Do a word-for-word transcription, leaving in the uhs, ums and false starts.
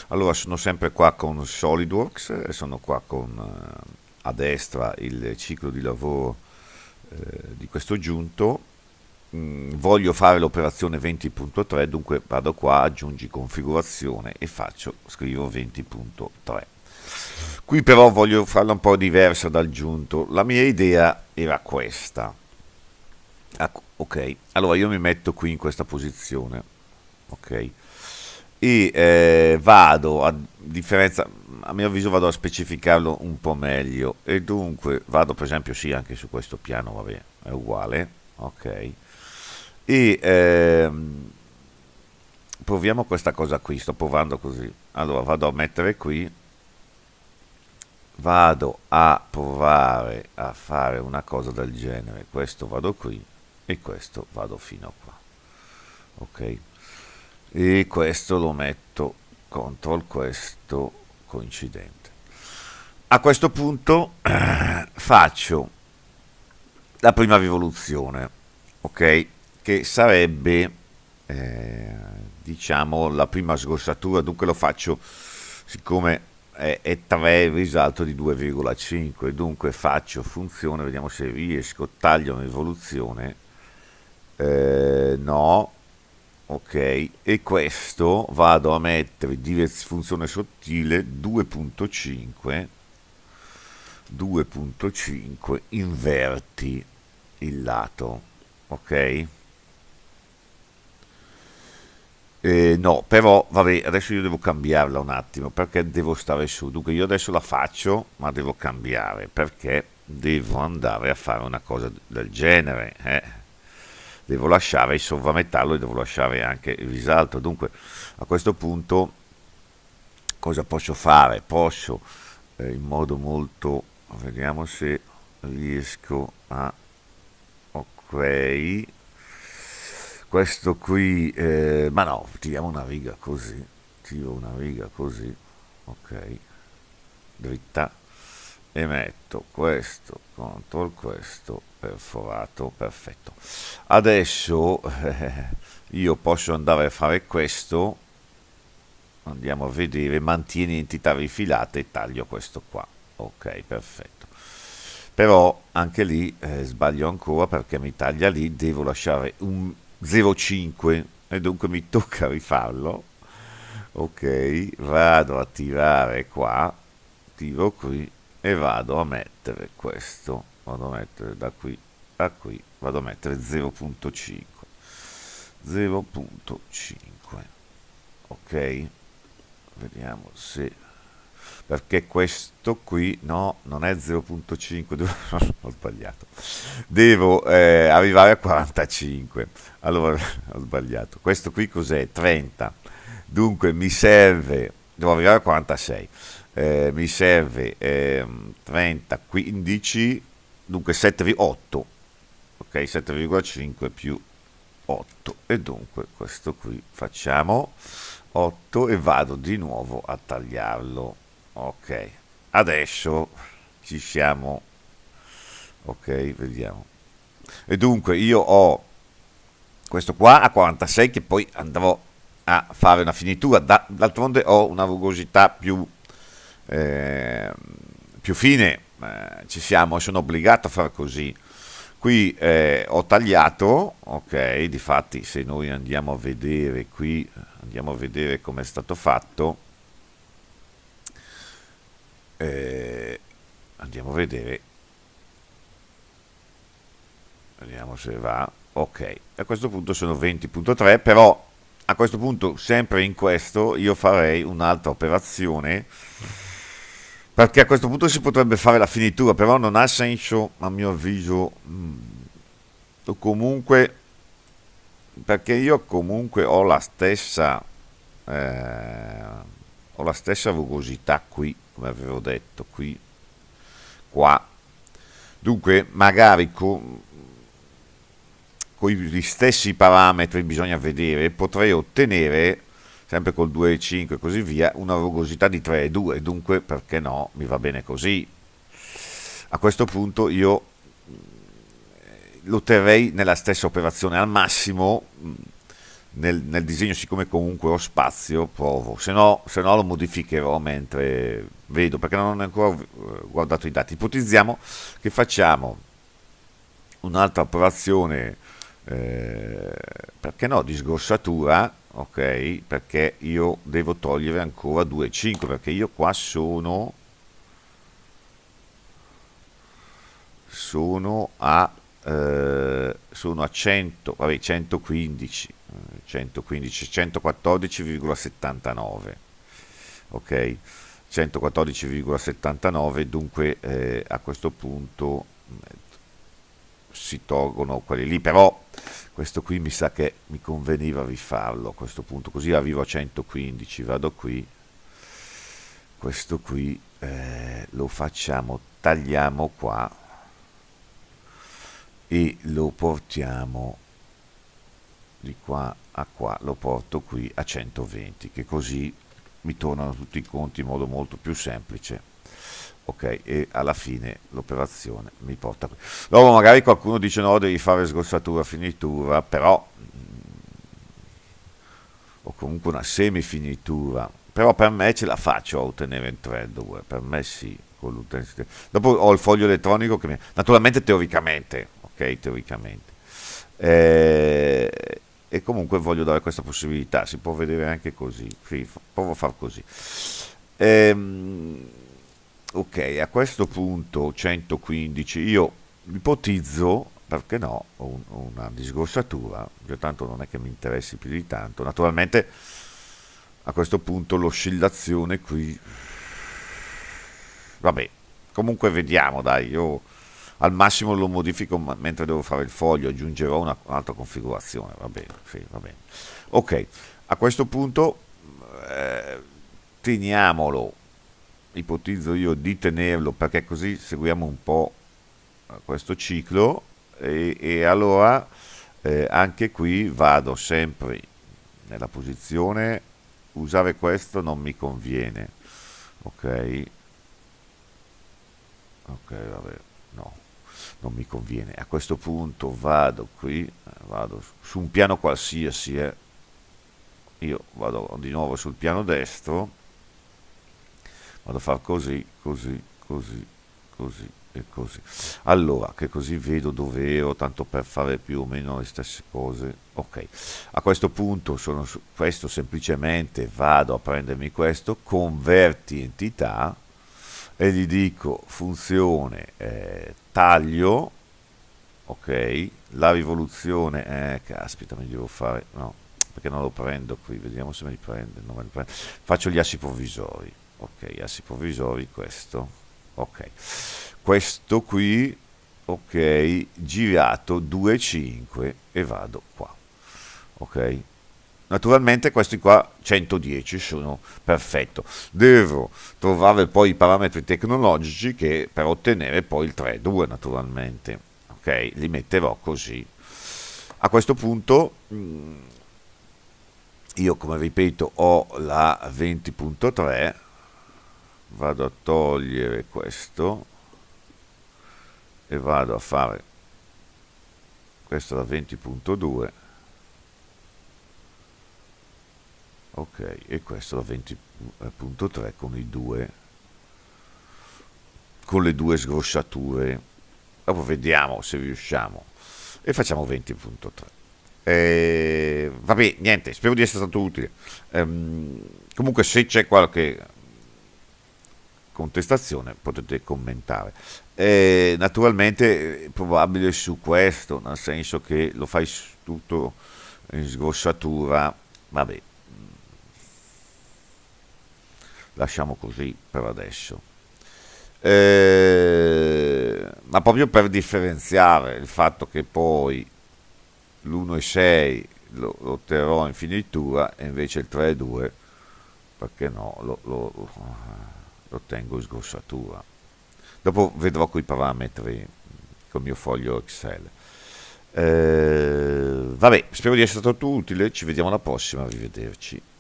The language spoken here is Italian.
Allora, sono sempre qua con SolidWorks, e sono qua con eh, a destra il ciclo di lavoro eh, di questo giunto. Mm, voglio fare l'operazione venti punto tre, dunque vado qua, aggiungi configurazione e faccio, scrivo venti punto tre. Qui però voglio farla un po' diversa dal giunto. La mia idea era questa. Ah, ok, allora io mi metto qui in questa posizione, ok, e eh, vado a differenza, a mio avviso vado a specificarlo un po' meglio e dunque vado per esempio sì anche su questo piano, vabbè, è uguale, ok, e ehm, proviamo questa cosa qui, sto provando così, allora vado a mettere qui, vado a provare a fare una cosa del genere, questo vado qui e questo vado fino a qua, ok, e questo lo metto control questo coincidente. A questo punto faccio la prima rivoluzione, ok, che sarebbe eh, diciamo la prima sgrossatura, dunque lo faccio siccome è, è tre, risalto di due virgola cinque, dunque faccio funzione, vediamo se riesco, taglio un'evoluzione, eh, no, ok, e questo vado a mettere direz- funzione sottile due punto cinque, due punto cinque, inverti il lato, ok. Eh, no, però vabbè, adesso io devo cambiarla un attimo perché devo stare su. Dunque io adesso la faccio, ma devo cambiare perché devo andare a fare una cosa del genere. Eh. Devo lasciare il sovrametallo e devo lasciare anche il risalto. Dunque a questo punto cosa posso fare? Posso eh, in modo molto, vediamo se riesco a, ok, questo qui, eh, ma no, tiriamo una riga così, tiro una riga così, ok, dritta, e metto questo contro questo perforato, perfetto. Adesso eh, io posso andare a fare questo, andiamo a vedere, mantieni entità rifilate e taglio questo qua, ok, perfetto. Però anche lì eh, sbaglio ancora perché mi taglia lì, devo lasciare un zero virgola cinque e dunque mi tocca rifarlo, ok, vado a tirare qua, tiro qui e vado a mettere questo, vado a mettere da qui a qui, vado a mettere zero virgola cinque, zero virgola cinque, ok, vediamo se, perché questo qui no, non è zero virgola cinque, devo, ho sbagliato, devo eh, arrivare a quarantacinque, allora ho sbagliato, questo qui cos'è? trenta, dunque mi serve, devo arrivare a quarantasei, eh, mi serve eh, trenta, quindici, dunque sette virgola otto, ok, sette virgola cinque più otto e dunque questo qui facciamo otto e vado di nuovo a tagliarlo, ok, adesso ci siamo, ok, vediamo, e dunque io ho questo qua a quarantasei che poi andrò a fare una finitura, da, d'altronde ho una rugosità più eh, più fine, eh, ci siamo, sono obbligato a fare così. Qui eh, ho tagliato, ok, difatti se noi andiamo a vedere qui, andiamo a vedere come è stato fatto, eh, andiamo a vedere, vediamo se va, ok, a questo punto sono venti virgola tre, però a questo punto sempre in questo io farei un'altra operazione, perché a questo punto si potrebbe fare la finitura, però non ha senso a mio avviso, o comunque, perché io comunque ho la stessa eh, ho la stessa rugosità qui, come avevo detto, qui, qua, dunque magari con, con gli stessi parametri bisogna vedere, potrei ottenere sempre col due virgola cinque e così via, una rugosità di tre virgola due, dunque perché no, mi va bene così. A questo punto io lo terrei nella stessa operazione, al massimo nel, nel disegno, siccome comunque ho spazio, provo, se no, se no lo modificherò mentre vedo, perché non ho ancora guardato i dati. Ipotizziamo che facciamo un'altra operazione, eh, perché no, di sgrossatura, ok, perché io devo togliere ancora due virgola cinque, perché io qua sono sono a eh, sono a cento, vabbè, centoquindici, centoquindici, centoquattordici virgola settantanove, ok, centoquattordici virgola settantanove, dunque eh, a questo punto si tolgono quelli lì, però questo qui mi sa che mi conveniva rifarlo a questo punto, così arrivo a centoquindici, vado qui, questo qui eh, lo facciamo, tagliamo qua e lo portiamo di qua a qua, lo porto qui a centoventi, che così mi tornano tutti i conti in modo molto più semplice. Ok, e alla fine l'operazione mi porta qui. Dopo magari qualcuno dice no, devi fare sgrossatura finitura, però o comunque una semifinitura, però per me ce la faccio a ottenere il tre due, per me sì, con l'utensile. Dopo ho il foglio elettronico che mi... naturalmente teoricamente, ok, teoricamente. Eh, e comunque voglio dare questa possibilità, si può vedere anche così, sì, provo a far così. Ehm, ok, a questo punto centoquindici, io ipotizzo, perché no, un, una disgrossatura, cioè tanto non è che mi interessi più di tanto, naturalmente a questo punto l'oscillazione qui, vabbè, comunque vediamo, dai, io al massimo lo modifico mentre devo fare il foglio, aggiungerò una, un'altra configurazione, va bene, sì, va bene. Ok, a questo punto eh, teniamolo, ipotizzo io di tenerlo, perché così seguiamo un po' questo ciclo, e, e allora eh, anche qui vado sempre nella posizione, usare questo non mi conviene, ok, ok, vabbè, no, non mi conviene. A questo punto vado qui, vado su un piano qualsiasi, eh. Io vado di nuovo sul piano destro, vado a fare così, così, così, così e così. Allora, che così vedo dove ero, tanto per fare più o meno le stesse cose. Ok, a questo punto sono su questo, semplicemente vado a prendermi questo, converti entità, e gli dico funzione eh, taglio, ok, la rivoluzione, eh, caspita, mi devo fare, no, perché non lo prendo qui, vediamo se me li prende, non me li prende. Faccio gli assi provvisori, ok, assi provvisori, questo, ok, questo qui, ok, girato due virgola cinque e vado qua, ok. Naturalmente questi qua centodieci sono perfetto, devo trovare poi i parametri tecnologici che per ottenere poi il tre due, naturalmente, ok, li metterò così. A questo punto io, come ripeto, ho la venti punto tre, vado a togliere questo e vado a fare questo da venti punto due, ok, e questo da venti punto tre con i due, con le due sgrossature. Dopo vediamo se riusciamo, e facciamo venti punto tre. Eh, vabbè, niente, spero di essere stato utile. Ehm, comunque se c'è qualche contestazione potete commentare. Eh, naturalmente è probabile su questo, nel senso che lo fai tutto in sgrossatura, vabbè, lasciamo così per adesso. Eh, ma proprio per differenziare il fatto che poi l'uno virgola sei lo, lo terrò in finitura e invece il tre virgola due, perché no, lo, lo, lo tengo in sgrossatura. Dopo vedrò coi parametri col mio foglio Excel. Eh, vabbè, spero di essere stato utile, ci vediamo alla prossima, arrivederci.